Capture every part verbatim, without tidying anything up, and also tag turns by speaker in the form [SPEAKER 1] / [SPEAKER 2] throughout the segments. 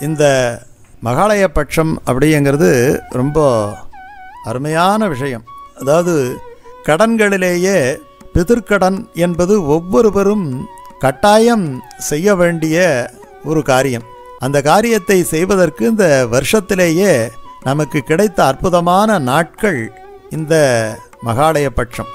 [SPEAKER 1] இந்த மகாலயபக்ஷம் அப்படிங்கிறது ரொம்ப அருமையான விஷயம். அதாவது கடன்களிலேயே பிதிர்க்கடன் என்பது ஒவ்வொருவரும் கட்டாயம் செய்ய வேண்டிய ஒரு காரியம். அந்த காரியத்தை செய்வதற்கு இந்த வருஷத்திலேயே நமக்கு கிடைத்த அற்புதமான நாட்கள் இந்த மகாலயபக்ஷம்.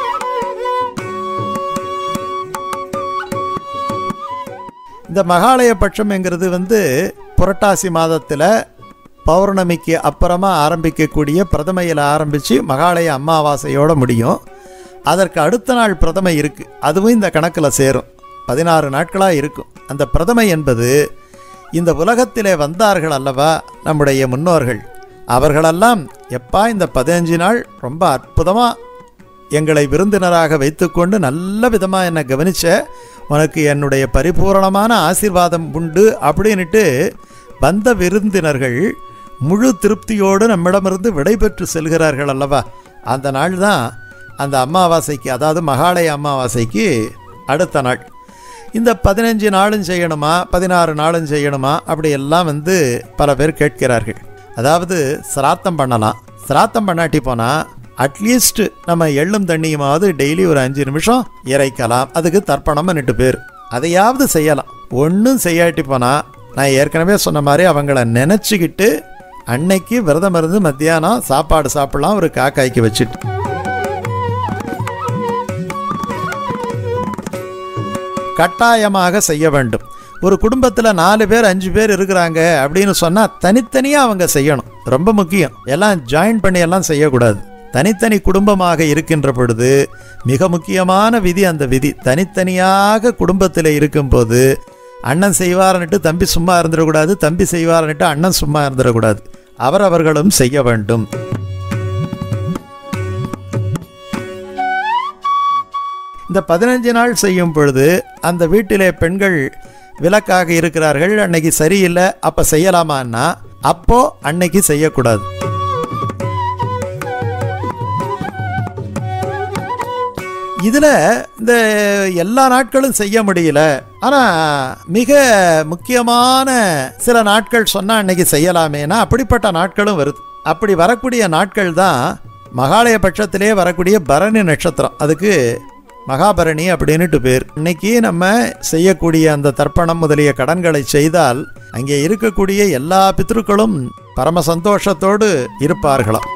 [SPEAKER 1] இந்த மகாலயபக்ஷம் என்கிறது வந்து புரட்டாசி மாதத்தில் பௌர்ணமிக்கு அப்புறமா ஆரம்பிக்கக்கூடிய பிரதமையில் ஆரம்பித்து மகாலய அமாவாசையோடு முடியும். அதற்கு அடுத்த நாள் பிரதமை இருக்குது, அதுவும் இந்த கணக்கில் சேரும். பதினாறு நாட்களாக இருக்கும். அந்த பிரதமை என்பது இந்த உலகத்திலே வந்தார்கள் அல்லவா நம்முடைய முன்னோர்கள், அவர்களெல்லாம் எப்பா இந்த பதினஞ்சு நாள் ரொம்ப அற்புதமாக எங்களை விருந்தினராக வைத்துக்கொண்டு நல்ல விதமாக என்னை கவனித்த, உனக்கு என்னுடைய பரிபூரணமான ஆசீர்வாதம் உண்டு அப்படின்ட்டு வந்த விருந்தினர்கள் முழு திருப்தியோடு நம்மிடமிருந்து விடைபெற்று செல்கிறார்கள் அல்லவா. அந்த நாள் தான் அந்த அமாவாசைக்கு, அதாவது மகாலய அமாவாசைக்கு அடுத்த நாள். இந்த பதினஞ்சு நாளும் செய்யணுமா பதினாறு நாளும் செய்யணுமா அப்படியெல்லாம் வந்து பல பேர் கேட்கிறார்கள். அதாவது சிராத்தம் பண்ணலாம், சிராத்தம் பண்ணாட்டி போனால் அட்லீஸ்ட் நம்ம எள்ளும் தண்ணியுமாவது டெய்லி ஒரு அஞ்சு நிமிஷம் இறைக்கலாம், அதுக்கு தர்ப்பணம்னுட்டு பேர். அதையாவது செய்யலாம். ஒன்றும் செய்யாட்டி போனால் நான் ஏற்கனவே சொன்ன மாதிரி அவங்கள நினச்சிக்கிட்டு அன்னைக்கு விரதம் இருந்து மத்தியானம் சாப்பாடு சாப்பிடலாம், ஒரு காக்காய்க்கு வச்சுட்டு. கட்டாயமாக செய்ய வேண்டும். ஒரு குடும்பத்தில் நாலு பேர் அஞ்சு பேர் இருக்கிறாங்க அப்படின்னு சொன்னால் தனித்தனியாக அவங்க செய்யணும், ரொம்ப முக்கியம். எல்லாம் ஜாயின் பண்ணி எல்லாம் செய்யக்கூடாது. தனித்தனி குடும்பமாக இருக்கின்ற பொழுது மிக முக்கியமான விதி அந்த விதி. தனித்தனியாக குடும்பத்தில் இருக்கும்போது அண்ணன் செய்வார்னுட்டு தம்பி சும்மா இருந்துடக்கூடாது, தம்பி செய்வார்னுட்டு அண்ணன் சும்மா இருந்துடக்கூடாது. அவரவர்களும் செய்ய வேண்டும். இந்த பதினஞ்சு நாள் செய்யும் பொழுது அந்த வீட்டிலே பெண்கள் விலக்காக இருக்கிறார்கள், அன்னைக்கு சரியில்லை, அப்போ செய்யலாமான்னா அப்போ அன்னைக்கு செய்யக்கூடாது. இதில் இந்த எல்லா நாட்களும் செய்ய முடியல, ஆனால் மிக முக்கியமான சில நாட்கள் சொன்னால் அன்னைக்கு செய்யலாமேனா அப்படிப்பட்ட நாட்களும் வருது. அப்படி வரக்கூடிய நாட்கள் தான் மகாலய பட்சத்திலே வரக்கூடிய பரணி நட்சத்திரம், அதுக்கு மகாபரணி அப்படின்னுட்டு பேர். இன்னைக்கு நம்ம செய்யக்கூடிய அந்த தர்ப்பணம் முதலிய கடன்களை செய்தால் அங்கே இருக்கக்கூடிய எல்லா பித்ருக்களும் பரம சந்தோஷத்தோடு இருப்பார்களாம்.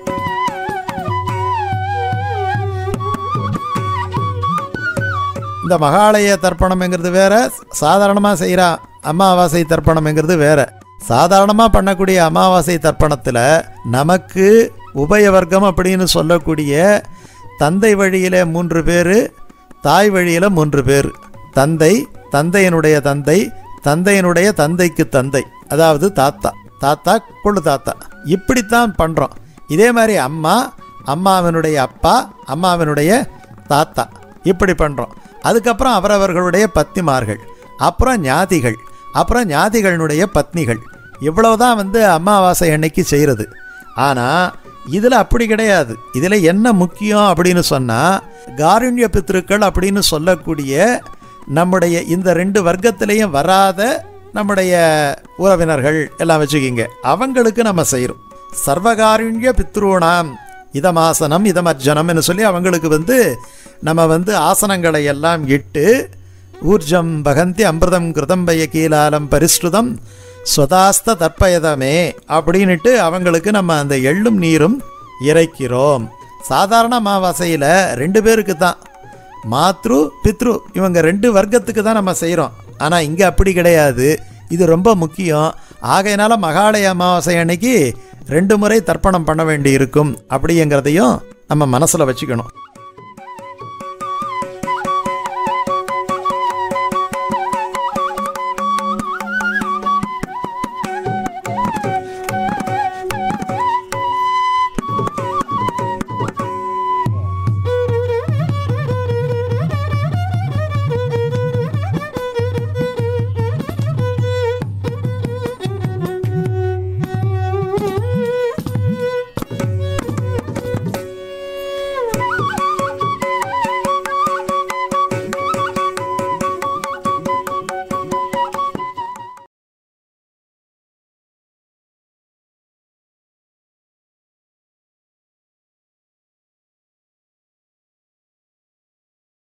[SPEAKER 1] இந்த மகாலய தர்ப்பணம்ங்கிறது வேற, சாதாரணமாக செய்கிற அமாவாசை தர்ப்பணம்ங்கிறது வேற. சாதாரணமாக பண்ணக்கூடிய அமாவாசை தர்ப்பணத்தில் நமக்கு உபயவர்க்கம் அப்படின்னு சொல்லக்கூடிய தந்தை வழியில் மூன்று பேர், தாய் வழியில் மூன்று பேர். தந்தை, தந்தையினுடைய தந்தை, தந்தையினுடைய தந்தைக்கு தந்தை, அதாவது தாத்தா, தாத்தா கொள்ளு தாத்தா, இப்படித்தான் பண்ணுறோம். இதே மாதிரி அம்மா, அம்மாவினுடைய அப்பா, அம்மாவினுடைய தாத்தா, இப்படி பண்ணுறோம். அதுக்கப்புறம் அவரவர்களுடைய பத்னிமார்கள், அப்புறம் ஞாதிகள், அப்புறம் ஞாதிகளினுடைய பத்னிகள். இவ்வளவுதான் வந்து அமாவாசை அன்னைக்கு செய்கிறது. ஆனால் இதில் அப்படி கிடையாது. இதில் என்ன முக்கியம் அப்படின்னு சொன்னால், காருண்ய பித்ருக்கள் அப்படின்னு சொல்லக்கூடிய நம்முடைய இந்த ரெண்டு வர்க்கத்திலையும் வராத நம்முடைய உறவினர்கள் எல்லாம் வச்சுக்கிங்க, அவங்களுக்கு நம்ம செய்கிறோம். சர்வகாருண்ய பித்ருணாம் இதமாசனம் இதமர்ஜனம்னு சொல்லி அவங்களுக்கு வந்து நம்ம வந்து ஆசனங்களை எல்லாம் இட்டு ஊர்ஜம் பகந்தி அமிர்தம் கிருதம் பய கீலாலம் பரிஸ்ருதம் ஸ்வதாஸ்த தற்பயதமே அப்படின்ட்டு அவங்களுக்கு நம்ம அந்த எள்ளும் நீரும் இறைக்கிறோம். சாதாரண அமாவாசையில் ரெண்டு பேருக்கு தான், மாத்ரு பித்ரு, இவங்க ரெண்டு வர்க்கத்துக்கு தான் நம்ம செய்கிறோம். ஆனால் இங்கே அப்படி கிடையாது. இது ரொம்ப முக்கியம். ஆகையினால மகாலய அமாவாசை அன்னைக்கு ரெண்டு முறை தர்ப்பணம் பண்ண வேண்டி இருக்கும் அப்படிங்கிறதையும் நம்ம மனசில் வச்சுக்கணும்.